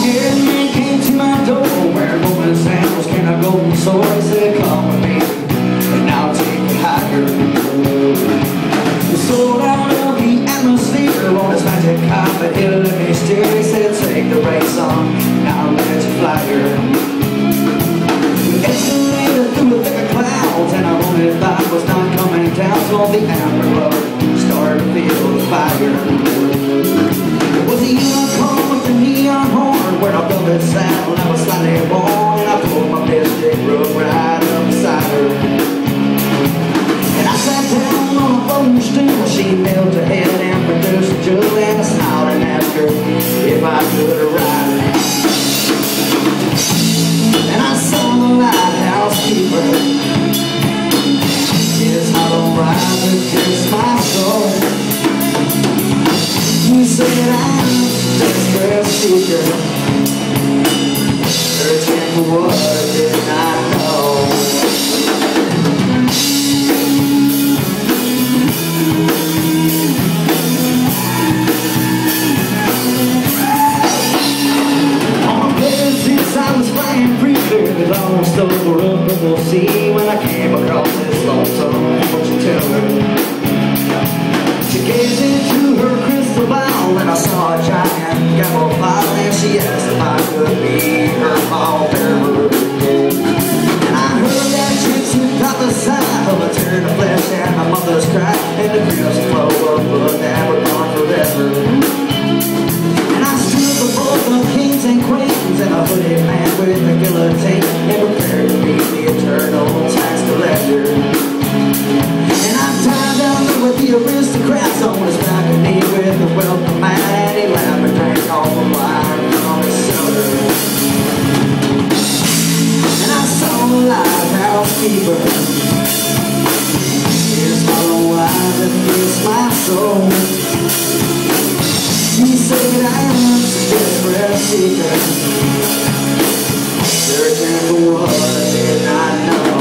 scared man came to my door wearing golden sandals, carrying a golden sword. He said, come with me, and I'll take you higher. He soared out of the atmosphere on his magic carpet, he'll let me steer. He said, take the race on, and I'll let you fly here. We escalated through a thick of clouds, and our only thought was not coming down. So the amber road started to feel the fire. It was a unicorn with the neon horn, where I built it sound. I was slightly born, and I pulled my mystic rope right up beside her. And I sat down on a folding stool. She knelt her head and produced a jewel, and I smiled and asked her if I could ride. And I saw the lighthouse keeper, his hollow rise against my soul. He said, I'm a desperate seeker, searching for what I did not know. On a bed since I was flying free, clearly lost over a purple sea. When I came across this lonesome fortune teller, she gazed into her crystal ball, and I saw a giant gavel file, and she asked if I could be her pallbearer. And I heard that gypsy prophesy of a turn of flesh and my mother's cry, and the crimson flow of blood that would run forever. And I stood before the kings and queens and a hooded man with a guillotine, and prepared to meet the eternal tax collector. And I tied down with the aristocrats on his balcony with the welcome mat, and he laughed and drank all the wine from his cellar. And I saw the lighthouse keeper, his hollow eyes against my soul. He said, I am a desperate seeker, searching for what I did not know.